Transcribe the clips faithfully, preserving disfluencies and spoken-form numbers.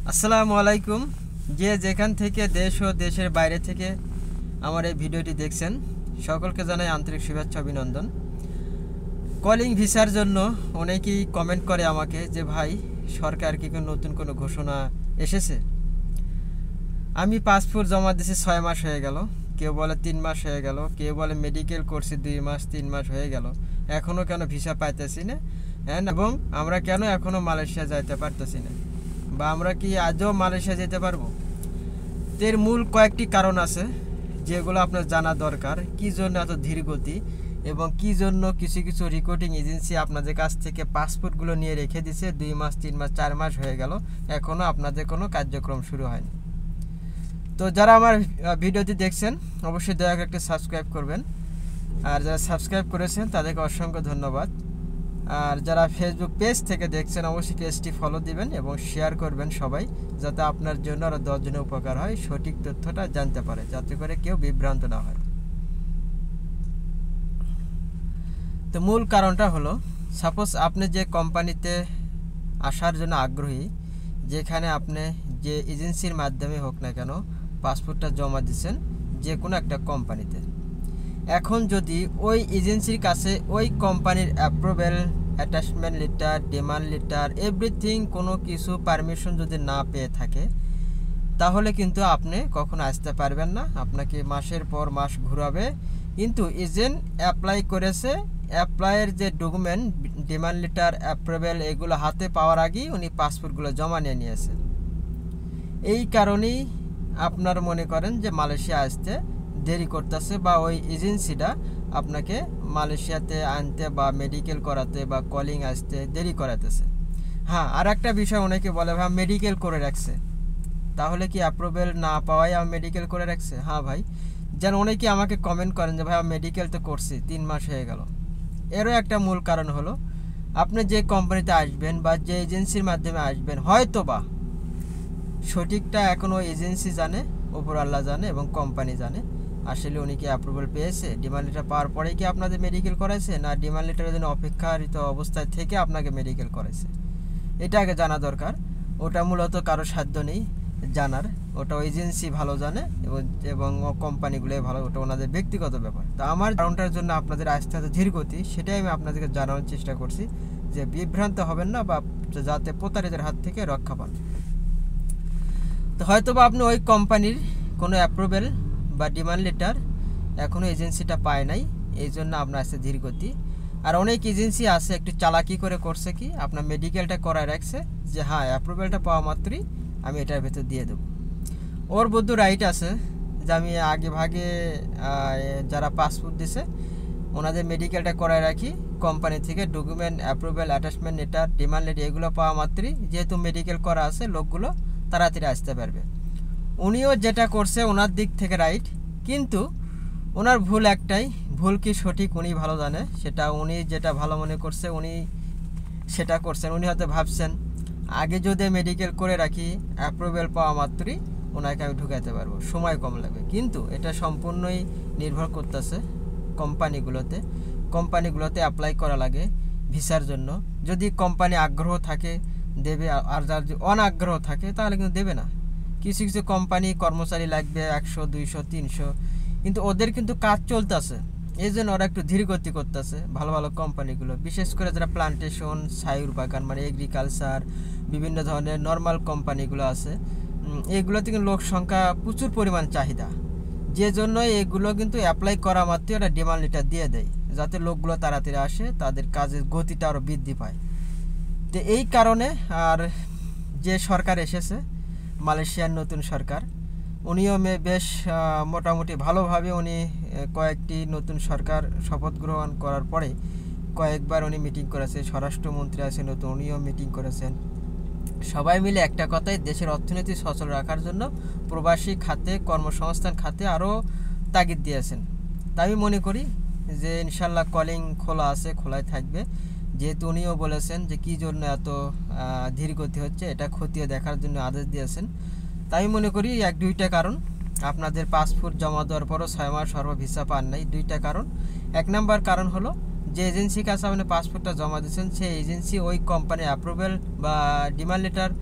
আসসালামু আলাইকুম। যে যেখান থেকে দেশ ও দেশের বাইরে থেকে আমার এই ভিডিওটি দেখছেন সকলকে জানাই আন্তরিক শুভেচ্ছা অভিনন্দন। কলিং ভিসার জন্য অনেকেই কমেন্ট করে আমাকে যে ভাই সরকার কি কোনো নতুন কোনো ঘোষণা এসেছে। আমি পাসপোর্ট জমা দিয়েছি ছয় মাস হয়ে গেল, কেউ বলে তিন মাস হয়ে গেল, কেউ বলে মেডিকেল করছি দুই মাস তিন মাস হয়ে গেল, এখনও কেন ভিসা পাইতেছি না, হ্যাঁ, এবং আমরা কেন এখনও মালয়েশিয়া যাইতে পারতেছি না, বা আমরা কি আজও মালয়েশিয়া যেতে পারবো। এর মূল কয়েকটি কারণ আছে যেগুলো আপনার জানা দরকার, কী জন্য এত ধীর গতি এবং কী জন্য কিছু কিছু রিক্রুটিং এজেন্সি আপনাদের কাছ থেকে পাসপোর্টগুলো নিয়ে রেখে দিছে দুই মাস তিন মাস চার মাস হয়ে গেল, এখনও আপনাদের কোনো কার্যক্রম শুরু হয়নি। তো যারা আমার ভিডিওটি দেখছেন অবশ্যই দয়া করে একটু সাবস্ক্রাইব করবেন, আর যারা সাবস্ক্রাইব করেছেন তাদেরকে অসংখ্য ধন্যবাদ। আর যারা ফেসবুক পেজ থেকে দেখছেন অবশ্যই পেজটি ফলো দিবেন এবং শেয়ার করবেন সবাই, যাতে আপনার জন্য আরও দশজনের উপকার হয়, সঠিক তথ্যটা জানতে পারে, যাতে করে কেউ বিভ্রান্ত না হয়। তো মূল কারণটা হলো, সাপোজ আপনি যে কোম্পানিতে আসার জন্য আগ্রহী, যেখানে আপনি যে এজেন্সির মাধ্যমে হোক না কেন পাসপোর্টটা জমা দিচ্ছেন যে কোনো একটা কোম্পানিতে, এখন যদি ওই এজেন্সির কাছে ওই কোম্পানির approval, attachment letter, demand letter, everything কোনো কিছু পারমিশন যদি না পেয়ে থাকে, তাহলে কিন্তু আপনি কখনো আসতে পারবেন না। আপনাকে মাসের পর মাস ঘুরাবে। কিন্তু এজেন্ট অ্যাপ্লাই করেছে, অ্যাপ্লাইয়ের যে ডকুমেন্ট, ডিমান্ড লেটার, অ্যাপ্রুভেল, এগুলো হাতে পাওয়ার আগেই উনি পাসপোর্টগুলো জমা নিয়ে নিয়েছে। এই কারণেই আপনার মনে করেন যে মালয়েশিয়া আসতে দেরি করতেছে, বা ওই এজেন্সিটা আপনাকে মালয়েশিয়াতে আনতে বা মেডিকেল করাতে বা কলিং আসতে দেরি করাতেছে। হ্যাঁ, আর একটা বিষয় অনেকে বলে ভাই মেডিকেল করে রাখছে, তাহলে কি অ্যাপ্রুভেল না পাওয়াই আমার মেডিকেল করে রাখছে? হ্যাঁ ভাই, যেন অনেকে আমাকে কমেন্ট করেন যে ভাই আমি মেডিকেল তো করছি তিন মাস হয়ে গেল। এরও একটা মূল কারণ হলো, আপনি যে কোম্পানিতে আসবেন বা যে এজেন্সির মাধ্যমে আসবেন, হয়তো বা সঠিকটা এখন ওই এজেন্সি জানে, ওপর আল্লাহ জানে এবং কোম্পানি জানে আসলে উনি কি অ্যাপ্রুভাল পেয়েছে, ডিমান্ড লেটার পাওয়ার পরেই কি আপনাদের মেডিকেল করাইছে, না ডিমান্ড লেটারের জন্য অপেক্ষারিত অবস্থায় থেকে আপনাকে মেডিকেল করাইছে। এটা আগে জানা দরকার। ওটা মূলত কারো সাধ্য নেই জানার, ওটা এজেন্সি ভালো জানে এবং এবং কোম্পানিগুলোই ভালো, ওটা ওনাদের ব্যক্তিগত ব্যাপার। তো আমার কারণটার জন্য আপনাদের আসতে এত ধীর গতি, সেটাই আমি আপনাদেরকে জানানোর চেষ্টা করছি, যে বিভ্রান্ত হবেন না বা যাতে প্রতারিতের হাত থেকে রক্ষা পান। তো হয়তো বা আপনি ওই কোম্পানির কোনো অ্যাপ্রুভেল বা ডিমান্ড লেটার এখনও এজেন্সিটা পায় নাই, এই জন্য আপনার আসছে ধীর গতি। আর অনেক এজেন্সি আছে একটু চালাকি করে করছে কি, আপনার মেডিকেলটা করায় রাখছে যে হ্যাঁ অ্যাপ্রুভেলটা পাওয়া মাত্রই আমি এটার ভেতর দিয়ে দেবো। ওর বদ্ধ রাইট আছে যে আমি আগে ভাগে যারা পাসপোর্ট দিছে ওনাদের মেডিকেলটা করায় রাখি, কোম্পানি থেকে document, approval, attachment letter, demand letter এগুলো পাওয়া মাত্রই যেহেতু মেডিকেল করা আছে লোকগুলো তাড়াতাড়ি আসতে পারবে। উনিও যেটা করছে ওনার দিক থেকে রাইট, কিন্তু ওনার ভুল একটাই, ভুল কি সঠিক উনি ভালো জানে, সেটা উনি যেটা ভালো মনে করছে উনি সেটা করছেন। উনি হয়তো ভাবছেন আগে যদি মেডিকেল করে রাখি অ্যাপ্রুভেল পাওয়া মাত্রই ওনাকে আমি ঢুকাতে পারবো, সময় কম লাগবে। কিন্তু এটা সম্পূর্ণই নির্ভর করতেছে কোম্পানিগুলোতে। কোম্পানিগুলোতে অ্যাপ্লাই করা লাগে ভিসার জন্য, যদি কোম্পানি আগ্রহ থাকে দেবে, আর যার যদি অনাগ্রহ থাকে তাহলে কিন্তু দেবে না। কিছু কিছু কোম্পানি কর্মচারী লাগবে একশো দুইশো তিনশো, কিন্তু ওদের কিন্তু কাজ চলতেছে, এই জন্য ওরা একটু ধীর গতি করতেছে। ভালো ভালো কোম্পানিগুলো, বিশেষ করে যারা প্লান্টেশন, সায়ুর বাগান মানে এগ্রিকালচার, বিভিন্ন ধরনের নর্মাল কোম্পানিগুলো আছে, এগুলোতে কিন্তু লোক সংখ্যা প্রচুর পরিমাণ চাহিদা, যে জন্য এগুলো কিন্তু অ্যাপ্লাই করা মাত্রই ওরা ডিমান্ড লেটার দিয়ে দেয়, যাতে লোকগুলো তাড়াতাড়ি আসে, তাদের কাজের গতিটা আরও বৃদ্ধি পায়। তো এই কারণে আর যে সরকার এসেছে মালয়েশিয়ার নতুন সরকার, উনিও বেশ মোটামুটি ভালোভাবে উনি কয়েকটি নতুন সরকার শপথ গ্রহণ করার পরে কয়েকবার উনি মিটিং করেছে, স্বরাষ্ট্রমন্ত্রী আছে নতুন, উনিও মিটিং করেছেন। সবাই মিলে একটা কথাই, দেশের অর্থনীতি সচল রাখার জন্য প্রবাসী খাতে, কর্মসংস্থান খাতে আরও তাগিদ দিয়েছেন। তাই আমি মনে করি যে ইনশাল্লাহ কলিং খোলা আছে, খোলাই থাকবে, যেহেতু উনিও বলেছেন যে কী জন্য এত ধীর গতি হচ্ছে এটা খতিয়ে দেখার জন্য আদেশ দিয়েছেন। তাই আমি মনে করি এক দুইটা কারণ, আপনাদের পাসপোর্ট জমা দেওয়ার পরও ছয় মাস সর্ব ভিসা পান নাই, দুইটা কারণ। এক নম্বর কারণ হলো যে এজেন্সির কাছে আপনি পাসপোর্টটা জমা দিয়েছেন সেই এজেন্সি ওই কোম্পানির অ্যাপ্রুভেল বা ডিমান্ড লেটার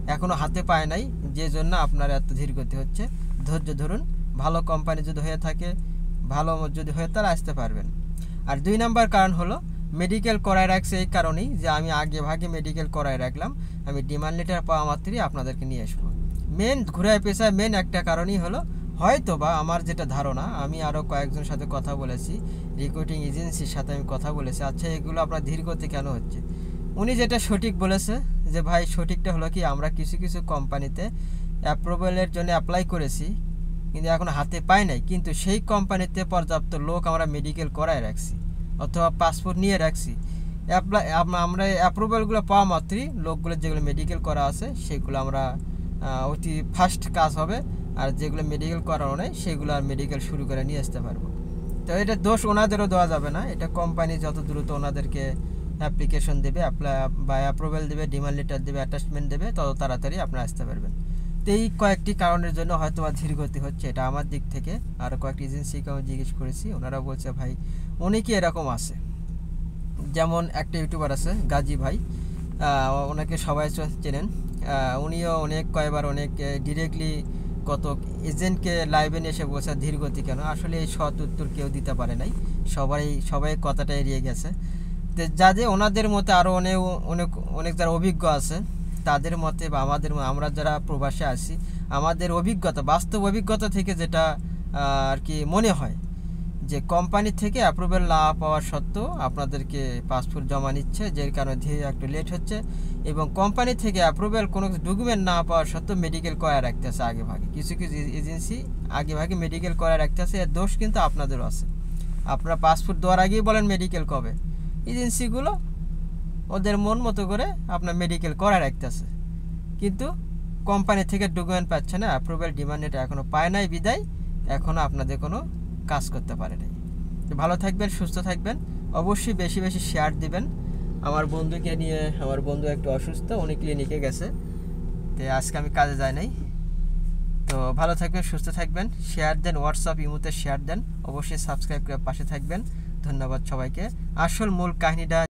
এখনও হাতে পায় নাই, যে জন্য আপনার এত ধীর গতি হচ্ছে। ধৈর্য ধরুন, ভালো কোম্পানি যদি হয়ে থাকে, ভালো যদি হয়ে তারা আসতে পারবেন। আর দুই নাম্বার কারণ হলো মেডিকেল করায় রাখছে এই কারণেই যে আমি আগে ভাগে মেডিকেল করায় রাখলাম, আমি ডিমান্ড লেটার পাওয়া মাত্রই আপনাদেরকে নিয়ে আসবো। মেন ঘুরায় পেশায় মেন একটা কারণই হলো, হয়তো বা আমার যেটা ধারণা, আমি আরও কয়েকজনের সাথে কথা বলেছি, রিক্রুটিং এজেন্সির সাথে আমি কথা বলেছি, আচ্ছা এগুলো আপনার ধীরগতি কেন হচ্ছে। উনি যেটা সঠিক বলেছে যে ভাই সঠিকটা হলো কি, আমরা কিছু কিছু কোম্পানিতে অ্যাপ্রুভালের জন্য অ্যাপ্লাই করেছি কিন্তু এখন হাতে পাই নাই, কিন্তু সেই কোম্পানিতে পর্যাপ্ত লোক আমরা মেডিকেল করায় রাখছি অথবা পাসপোর্ট নিয়ে রাখছি। অ্যাপ্লাই আমরা অ্যাপ্রুভালগুলো পাওয়া মাত্রই লোকগুলো যেগুলো মেডিকেল করা আছে সেগুলো আমরা অতি ফাস্ট কাজ হবে, আর যেগুলো মেডিকেল করানো নেই সেগুলো আর মেডিকেল শুরু করে নিয়ে আসতে পারবো। তো এটা দোষ ওনাদেরও দেওয়া যাবে না, এটা কোম্পানি যত দ্রুত ওনাদেরকে অ্যাপ্লিকেশন দেবে, অ্যাপ্লাই বা অ্যাপ্রুভাল দেবে, ডিমান্ড লেটার দেবে, অ্যাটাচমেন্ট দেবে, তত তাড়াতাড়ি আপনারা আসতে পারবেন। তো এই কয়েকটি কারণের জন্য হয়তো বা ধীরগতি হচ্ছে, এটা আমার দিক থেকে। আর কয়েকটি এজেন্সিকে আমি জিজ্ঞেস করেছি, ওনারা বলছে ভাই অনেকই এরকম আছে। যেমন একটা ইউটিউবার আছে গাজী ভাই, ওনাকে সবাই চেনেন, উনিও অনেক কয়েকবার অনেক ডিরেক্টলি কত এজেন্টকে লাইভে নিয়ে এসে বলছে ধীরগতি কেন। আসলে এই সৎ উত্তর কেউ দিতে পারে নাই, সবাই সবাই কথাটা এড়িয়ে গেছে। তো যাদের ওনাদের মতে আরও অনেক অনেক অনেক যারা অভিজ্ঞ আছে তাদের মতে বা আমাদের আমরা যারা প্রবাসে আছি, আমাদের অভিজ্ঞতা, বাস্তব অভিজ্ঞতা থেকে যেটা আর কি মনে হয় যে কোম্পানি থেকে অ্যাপ্রুভাল না পাওয়া সত্ত্বেও আপনাদেরকে পাসপোর্ট জমা নিচ্ছে, যের কারণে ধীরে একটু লেট হচ্ছে, এবং কোম্পানি থেকে অ্যাপ্রুভাল কোনো ডকুমেন্ট না পাওয়া সত্ত্বেও মেডিকেল করায় রাখতেছে আগে ভাগে। কিছু কিছু এজেন্সি আগে ভাগে মেডিকেল করায় রাখতেছে, এর দোষ কিন্তু আপনাদেরও আছে। আপনারা পাসপোর্ট দেওয়ার আগেই বলেন মেডিকেল কবে, এজেন্সিগুলো ওদের মন মতো করে আপনার মেডিকেল করায় রাখতেছে, কিন্তু কোম্পানি থেকে ডকুমেন্ট পাচ্ছে না, অ্যাপ্রুভাল ডিমান্ড এটা এখনও পায় নাই, বিদায় এখনও আপনাদের কোনো কাজ করতে পারে নাই। ভালো থাকবেন, সুস্থ থাকবেন, অবশ্যই বেশি বেশি শেয়ার দিবেন। আমার বন্ধুকে নিয়ে, আমার বন্ধু একটু অসুস্থ, উনি ক্লিনিকে গেছে, তো আজকে আমি কাজে যাই নাই। তো ভালো থাকবেন, সুস্থ থাকবেন, শেয়ার দেন, হোয়াটসঅ্যাপ ইমোতে শেয়ার দেন, অবশ্যই সাবস্ক্রাইব করে পাশে থাকবেন। ধন্যবাদ সবাইকে। আসল মূল কাহিনীটা